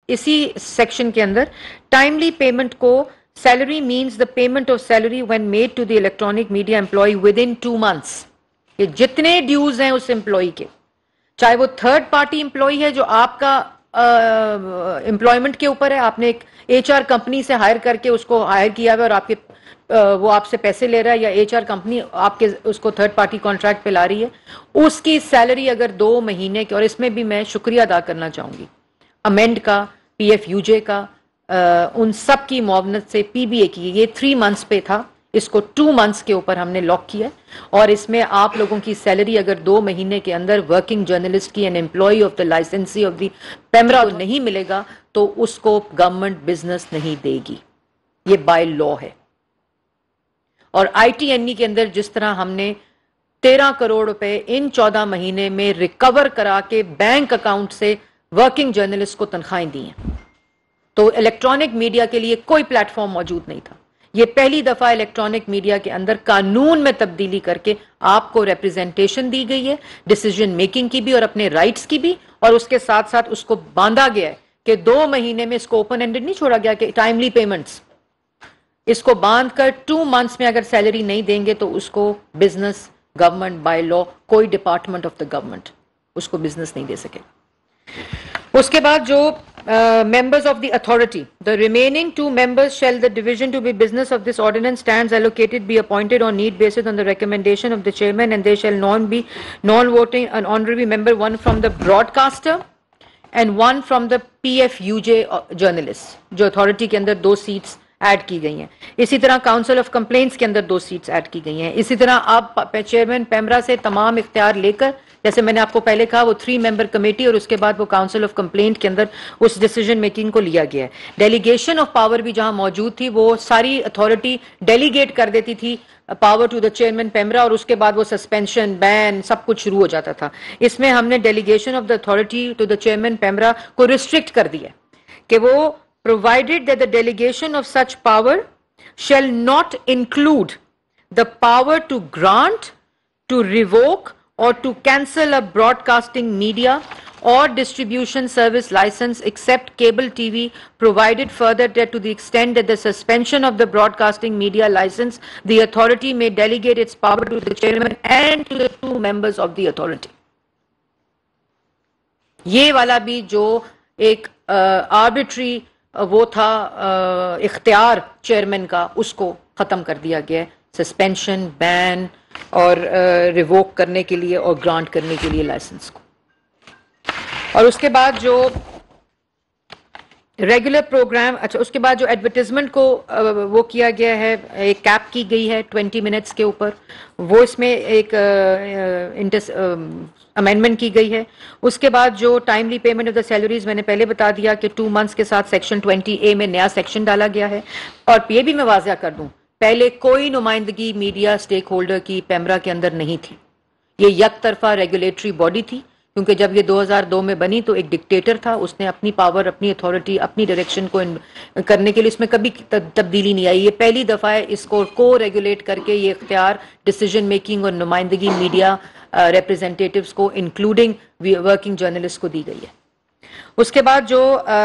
इसी सेक्शन के अंदर टाइमली पेमेंट को salary means the payment of salary when made to the electronic media employ within 2 months। ये जितने dues हैं उस एम्प्लॉय के, चाहे वो थर्ड पार्टी एम्प्लॉय है जो आपका एम्प्लॉयमेंट के ऊपर है, आपने एक HR कंपनी से हायर करके उसको हायर किया हुआ और आपके वो आपसे पैसे ले रहा है, या HR कंपनी आपके उसको थर्ड पार्टी कॉन्ट्रैक्ट पे ला रही है, उसकी सैलरी अगर 2 महीने की, और इसमें भी मैं शुक्रिया अदा करना चाहूंगी अमेंड का, PFUJ का, उन सब की मुआवनत से PBA की, ये 3 months पे था, इसको 2 months के ऊपर हमने लॉक किया। और इसमें आप लोगों की सैलरी अगर 2 महीने के अंदर वर्किंग जर्नलिस्ट की, an employ of the licensee of the PEMRA नहीं मिलेगा तो उसको गवर्नमेंट बिजनेस नहीं देगी, ये बाय लॉ है। और ITNE के अंदर जिस तरह हमने 13 करोड़ रुपए इन 14 महीने में रिकवर करा के बैंक अकाउंट से वर्किंग जर्नलिस्ट को तनख्वाहें दी हैं, तो इलेक्ट्रॉनिक मीडिया के लिए कोई प्लेटफॉर्म मौजूद नहीं था। ये पहली दफा इलेक्ट्रॉनिक मीडिया के अंदर कानून में तब्दीली करके आपको रिप्रेजेंटेशन दी गई है, डिसीजन मेकिंग की भी और अपने राइट्स की भी, और उसके साथ साथ उसको बांधा गया है कि 2 महीने में इसको ओपन एंडेड नहीं छोड़ा गया कि टाइमली पेमेंट्स, इसको बांध कर 2 months में अगर सैलरी नहीं देंगे तो उसको बिजनेस गवर्नमेंट बाय लॉ, कोई डिपार्टमेंट ऑफ द गवर्नमेंट उसको बिजनेस नहीं दे सके। उसके बाद जो members of the authority, the remaining 2 members shall the division to be business of this ordinance stands allocated be appointed on need basis on the recommendation of the chairman, and they shall be non-voting an honorary member, one from the broadcaster and one from the PFUJ journalist, जो authority के अंदर 2 seats add की गई हैं। इसी तरह council of complaints के अंदर 2 seats ऐड की गई हैं। इसी तरह आप चेयरमैन पेमरा से तमाम इख्तियार लेकर, जैसे मैंने आपको पहले कहा, वो 3 member कमेटी और उसके बाद वो काउंसिल ऑफ कंप्लेंट के अंदर उस डिसीजन मेकिंग को लिया गया है। डेलीगेशन ऑफ पावर भी जहां मौजूद थी, वो सारी अथॉरिटी डेलीगेट कर देती थी power to the chairman PEMRA, और उसके बाद वो सस्पेंशन, बैन, सब कुछ शुरू हो जाता था। इसमें हमने delegation of the authority to the chairman PEMRA को रिस्ट्रिक्ट कर दिया कि वो provided that the delegation of such power shall not include the power to grant, to revoke or to cancel a broadcasting media or distribution service license except cable TV, provided further that to the extent that the suspension of the broadcasting media license, the authority may delegate its power to the chairman and to the 2 members of the authority। ये वाला भी जो एक arbitrary वो था इख्तियार chairman का, उसको खत्म कर दिया गया है, सस्पेंशन, बैन और रिवोक करने के लिए और ग्रांट करने के लिए लाइसेंस को। और उसके बाद जो रेगुलर प्रोग्राम, अच्छा उसके बाद जो एडवर्टाइजमेंट को वो किया गया है, एक कैप की गई है 20 minutes के ऊपर, वो इसमें एक अमेंडमेंट की गई है। उसके बाद जो timely payment of the salaries, मैंने पहले बता दिया कि 2 months के साथ सेक्शन 20A में नया सेक्शन डाला गया है। और ये भी मैं वाज़िया कर दूं, पहले कोई नुमाइंदगी मीडिया स्टेक होल्डर की पेमरा के अंदर नहीं थी, ये एक तरफा रेगुलेटरी बॉडी थी, क्योंकि जब ये 2002 में बनी तो एक डिक्टेटर था, उसने अपनी पावर, अपनी अथॉरिटी, अपनी डायरेक्शन को करने के लिए इसमें कभी तब्दीली नहीं आई। ये पहली दफा है इसको को रेगुलेट करके ये इख्तियार डिसीजन मेकिंग और नुमाइंदगी मीडिया रिप्रेजेंटेटिव्स को इंक्लूडिंग वर्किंग जर्नलिस्ट को दी गई है। उसके बाद जो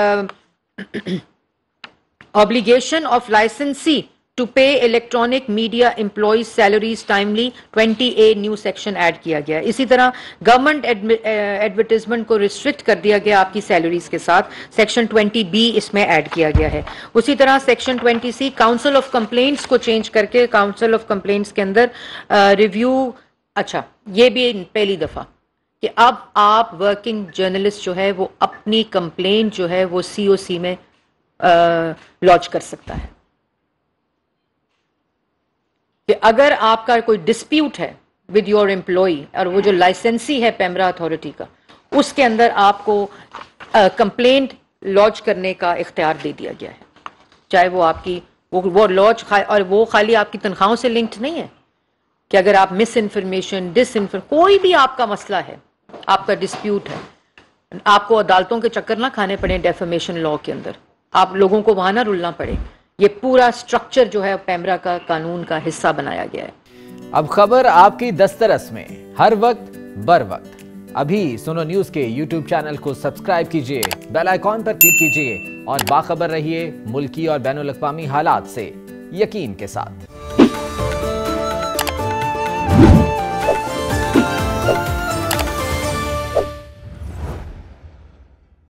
obligation of licensee to pay electronic media employees salaries timely, 20A new section add किया गया। इसी तरह गवर्नमेंट एडवर्टाइजमेंट को रिस्ट्रिक्ट कर दिया गया आपकी सैलरीज के साथ, सेक्शन 20B इसमें ऐड किया गया है। उसी तरह section 20C council of complaints को चेंज करके काउंसिल ऑफ कंप्लेंट्स के अंदर रिव्यू, अच्छा ये भी पहली दफा कि अब आप वर्किंग जर्नलिस्ट जो है वो अपनी कंप्लेंट जो है वो COC में लॉन्च कर सकता है कि अगर आपका कोई डिस्प्यूट है विद योर एम्प्लॉई, और वो जो लाइसेंसी है पेमरा अथॉरिटी का, उसके अंदर आपको कंप्लेंट लॉन्च करने का इख्तियार दे दिया गया है, चाहे वो आपकी वो लॉन्च, और वो खाली आपकी तनख्वाहों से लिंक्ड नहीं है कि अगर आप मिस इन्फॉर्मेशन, कोई भी आपका मसला है, आपका डिस्प्यूट है, आपको अदालतों के चक्कर ना खाने पड़े डेफेमेशन लॉ के अंदर, आप लोगों को वहां ना रुलना पड़े, ये पूरा स्ट्रक्चर जो है पेमरा का कानून का हिस्सा बनाया गया है। अब खबर आपकी दस्तरस में, हर वक्त बर वक्त। ابھی سنو نیوز کے یوٹیوب چینل کو سبسکرائب کیجئے، بیل آئیکن پر کلک کیجئے اور باخبر رہیے ملکی اور بین الاقوامی حالات سے یقین کے ساتھ۔